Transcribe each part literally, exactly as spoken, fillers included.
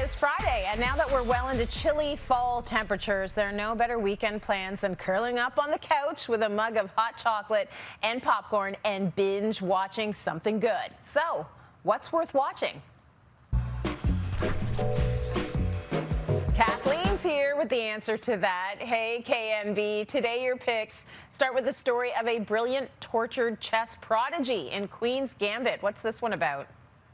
is Friday, and now that we're well into chilly fall temperatures, there are no better weekend plans than curling up on the couch with a mug of hot chocolate and popcorn and binge watching something good. So, what's worth watching? Kathleen's here with the answer to that. Hey, K N B. Today your picks start with the story of a brilliant tortured chess prodigy in Queen's Gambit. What's this one about?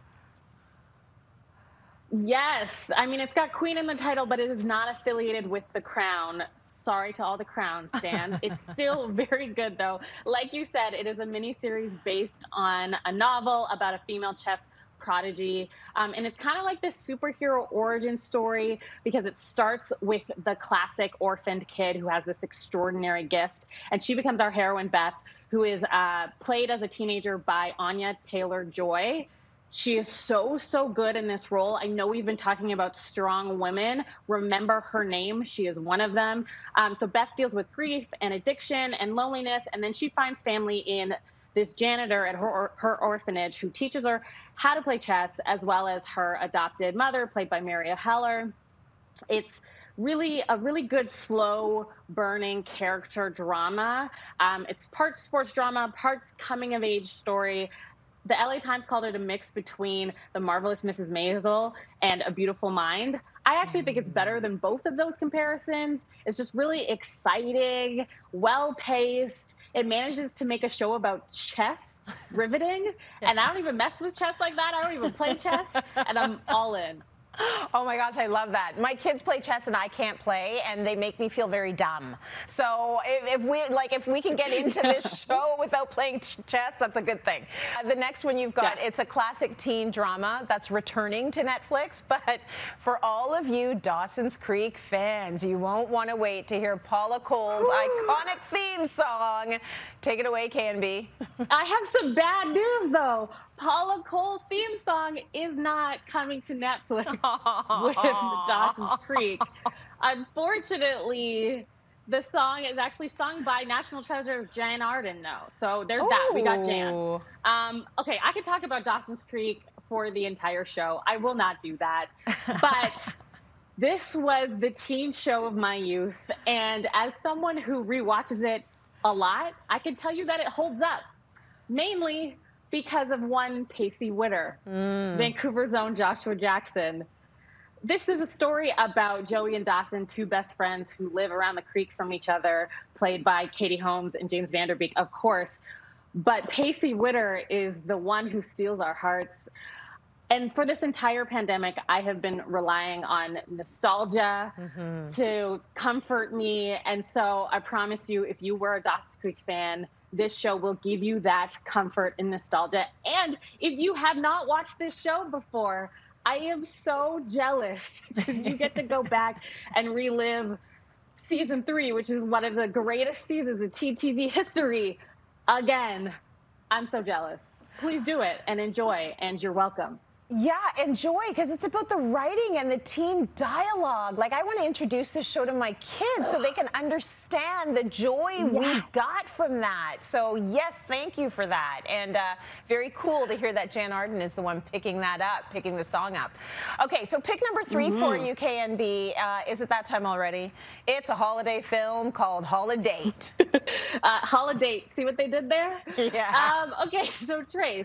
Yes. I mean, it's got Queen in the title, but it is not affiliated with the Crown. Sorry to all the Crown stans. It's still very good, though. Like you said, it is a miniseries based on a novel about a female chess prodigy. Um, and it's kind of like this superhero origin story because it starts with the classic orphaned kid who has this extraordinary gift. And she becomes our heroine, Beth, who is uh, played as a teenager by Anya Taylor-Joy. She is so, so good in this role. I know we've been talking about strong women. Remember her name. She is one of them. Um, so Beth deals with grief and addiction and loneliness, and then she finds family in this janitor at her, her orphanage who teaches her how to play chess, as well as her adopted mother, played by Maria Heller. It's really a really good, slow-burning character drama. Um, it's parts sports drama, parts coming-of-age story. The L A Times called it a mix between The Marvelous Missus Maisel and A Beautiful Mind. I actually think it's better than both of those comparisons. It's just really exciting, well-paced. It manages to make a show about chess riveting, and I don't even mess with chess like that. I don't even play chess, and I'm all in. Oh my gosh, I love that. My kids play chess and I can't play, and they make me feel very dumb. So if, if we like, if we can get into this show without playing chess, that's a good thing. Uh, the next one you've got, yeah. It's a classic teen drama that's returning to Netflix, but for all of you Dawson's Creek fans, you won't want to wait to hear Paula Cole's iconic theme song. Take it away, K N B. I have some bad news, though. Paula Cole's theme song is not coming to Netflix with Dawson's Creek. Unfortunately, the song is actually sung by national treasure Jan Arden, though. So there's Ooh. that. We got Jan. Um, okay, I could talk about Dawson's Creek for the entire show. I will not do that. But this was the teen show of my youth. And as someone who rewatches it a lot, I can tell you that it holds up. Mainly because of one Pacey Witter, mm. Vancouver's own Joshua Jackson. This is a story about Joey and Dawson, two best friends who live around the creek from each other, played by Katie Holmes and James Vanderbeek, of course. But Pacey Witter is the one who steals our hearts. And for this entire pandemic, I have been relying on nostalgia mm-hmm. to comfort me. And so I promise you, if you were a Dawson's Creek fan, this show will give you that comfort and nostalgia. And if you have not watched this show before, I am so jealous because you get to go back and relive season three, which is one of the greatest seasons of T T V history. Again, I'm so jealous. Please do it and enjoy, and you're welcome. Yeah, enjoy, because it's about the writing and the team dialogue. Like, I want to introduce this show to my kids so they can understand the joy yeah. we got from that. So, yes, thank you for that. And uh, very cool to hear that Jan Arden is the one picking that up, picking the song up. Okay, so pick number three mm-hmm. for you, K N B. Uh, is it that time already? It's a holiday film called Holiday. uh, Holiday. See what they did there? Yeah. Um, okay, so Trace.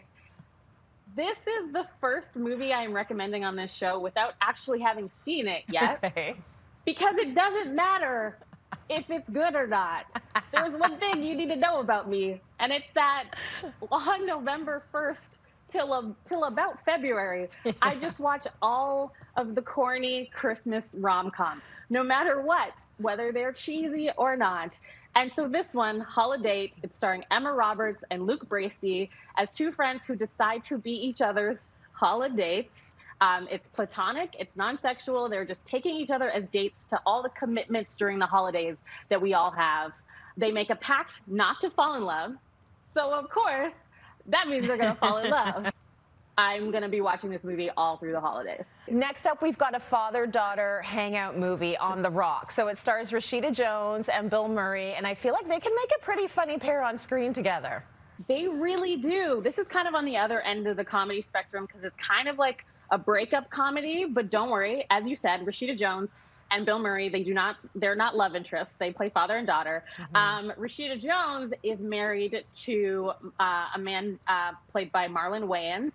This is the first movie I'm recommending on this show without actually having seen it yet. Okay. Because it doesn't matter if it's good or not. There's one thing you need to know about me, and it's that on November first till, uh, till about February, yeah. I just watch all of the corny Christmas rom-coms, no matter what, whether they're cheesy or not. And so this one, Holiday, it's starring Emma Roberts and Luke Bracey as two friends who decide to be each other's holidays. Um, it's platonic, it's non-sexual. They're just taking each other as dates to all the commitments during the holidays that we all have. They make a pact not to fall in love. So, of course, that means they're going to fall in love. I'm going to be watching this movie all through the holidays. Next up, we've got a father-daughter hangout movie on the rock. So it stars Rashida Jones and Bill Murray, and I feel like they can make a pretty funny pair on screen together. They really do. This is kind of on the other end of the comedy spectrum because it's kind of like a breakup comedy, but don't worry, as you said, Rashida Jones and Bill Murray, they do not, they're not love interests. They play father and daughter. Mm-hmm. um, Rashida Jones is married to uh, a man uh, played by Marlon Wayans.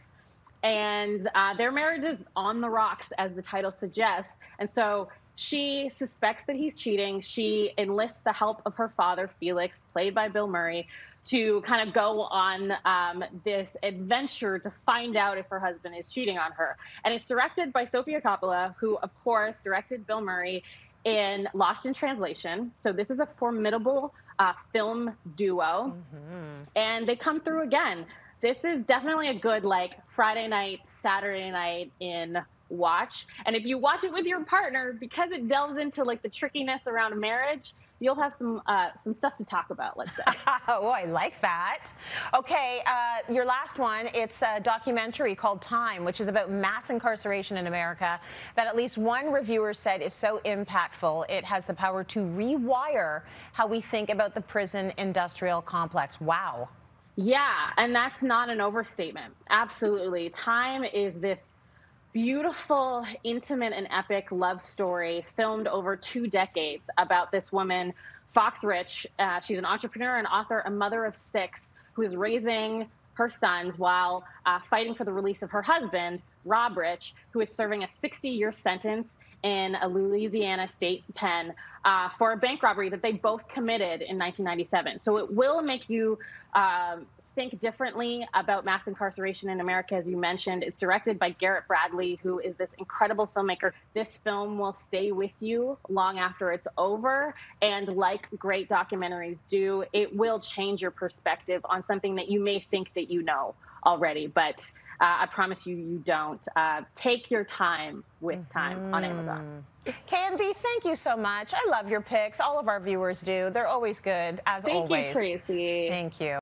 And uh, their marriage is on the rocks, as the title suggests. And so she suspects that he's cheating. She enlists the help of her father, Felix, played by Bill Murray, to kind of go on um, this adventure to find out if her husband is cheating on her. And it's directed by Sofia Coppola, who, of course, directed Bill Murray in Lost in Translation. So this is a formidable uh, film duo. Mm-hmm. And they come through again. This is definitely a good, like, Friday night, Saturday night in watch. And if you watch it with your partner, because it delves into, like, the trickiness around marriage, you'll have some uh, some stuff to talk about, let's say. Oh, I like that. Okay, uh, your last one, it's a documentary called Time, which is about mass incarceration in America that at least one reviewer said is so impactful, it has the power to rewire how we think about the prison industrial complex. Wow. Yeah, and that's not an overstatement. Absolutely. Time is this beautiful, intimate, and epic love story filmed over two decades about this woman, Fox Rich. Uh, she's an entrepreneur, an author, a mother of six, who is raising her sons while uh, fighting for the release of her husband, Rob Rich, who is serving a sixty-year sentence in a Louisiana state pen uh, for a bank robbery that they both committed in nineteen ninety-seven. So it will make you um, think differently about mass incarceration in America, as you mentioned. It's directed by Garrett Bradley, who is this incredible filmmaker. This film will stay with you long after it's over. And like great documentaries do, it will change your perspective on something that you may think that you know already. But uh, I promise you, you don't. Uh, take your time with Time mm-hmm. on Amazon. K N B, thank you so much. I love your picks. All of our viewers do. They're always good, as thank always. Thank you, Tracy. Thank you.